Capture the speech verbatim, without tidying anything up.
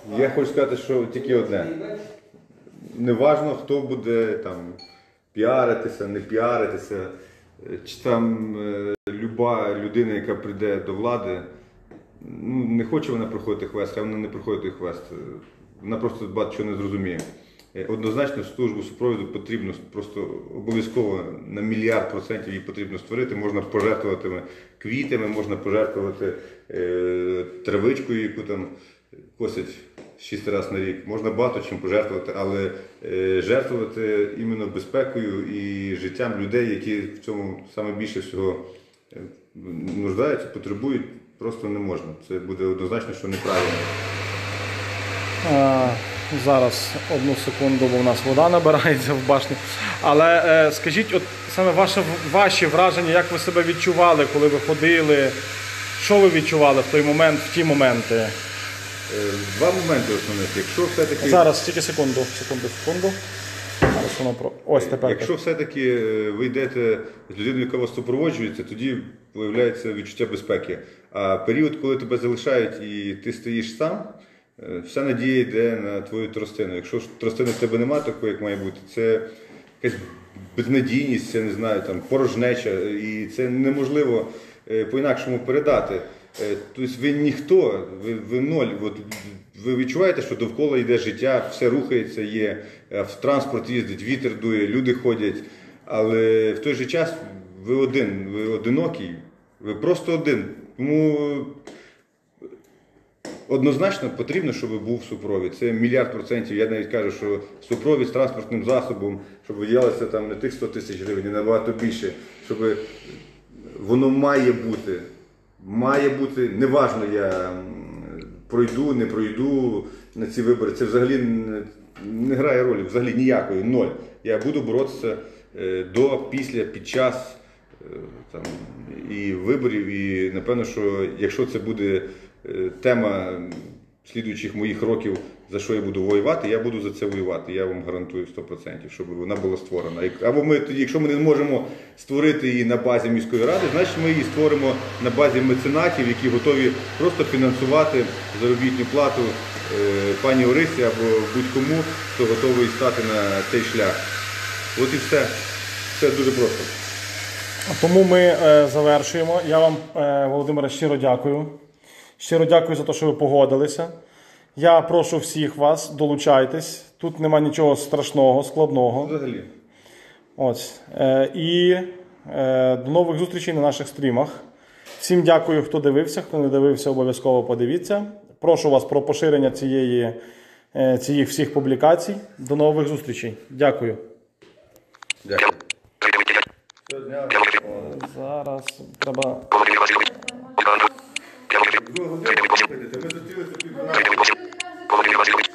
Я хочу сказати, що тільки одне. Неважно, хто буде там піаритися, не піаритися, чи там е, люба людина, яка прийде до влади, ну, не хоче вона проходити квест, хай вона не проходить той квест. Вона просто багато чого не зрозуміє. Однозначно службу супроводу потрібно просто обов'язково на мільярд процентів її потрібно створити. Можна пожертвувати квітами, можна пожертвувати е, травичкою, яку там косять шість разів на рік. Можна багато чим пожертвувати, але е, жертвувати іменно безпекою і життям людей, які в цьому саме більше всього нуждаються, потребують, просто не можна. Це буде однозначно, що неправильно. А, зараз одну секунду, бо в нас вода набирається в башні. Але е, скажіть, от саме ваше, ваші враження, як ви себе відчували, коли ви ходили? Що ви відчували в той момент, в ті моменти? Два моменти основних. Якщо все-таки... Зараз, тільки секунду, секунду, секунду. Зараз воно про... Ось тепер. Якщо все-таки ви йдете з людиною, яка вас супроводжується, тоді виявляється відчуття безпеки. А період, коли тебе залишають і ти стоїш сам, вся надія йде на твою тростину. Якщо тростини в тебе немає такої, як має бути, це якась безнадійність, я не знаю, там, порожнеча, і це неможливо по-інакшому передати. Тобто ви ніхто, ви, ви ноль. От, ви відчуваєте, що довкола йде життя, все рухається, є, в транспорт їздить, вітер дує, люди ходять, але в той же час ви один, ви одинокий, ви просто один. Тому однозначно потрібно, щоб був супровід. Це мільярд процентів. Я навіть кажу, що супровід з транспортним засобом, щоб виділялося там не тих сто тисяч гривень, а набагато більше, щоб воно має бути. Має бути, неважно, я пройду, не пройду на ці вибори, це взагалі не, не грає ролі, взагалі ніякої, ноль. Я буду боротися до, після, під час там, і виборів, і напевно, що якщо це буде тема слідуючих моїх років, за що я буду воювати, я буду за це воювати, я вам гарантую сто відсотків, щоб вона була створена. Або ми тоді, якщо ми не можемо створити її на базі міської ради, значить ми її створимо на базі меценатів, які готові просто фінансувати заробітну плату е, пані Орисі або будь-кому, хто готовий стати на цей шлях. От і все. Все дуже просто. Тому ми е, завершуємо. Я вам, е, Володимире, щиро дякую. Щиро дякую за те, що ви погодилися. Я прошу всіх вас, долучайтесь. Тут нема нічого страшного, складного. Взагалі. Ось. Е, і е, до нових зустрічей на наших стрімах. Всім дякую, хто дивився. Хто не дивився, обов'язково подивіться. Прошу вас про поширення цієї, е, цієї всіх публікацій. До нових зустрічей. Дякую. Дякую. Зараз треба... Ми зустрілися під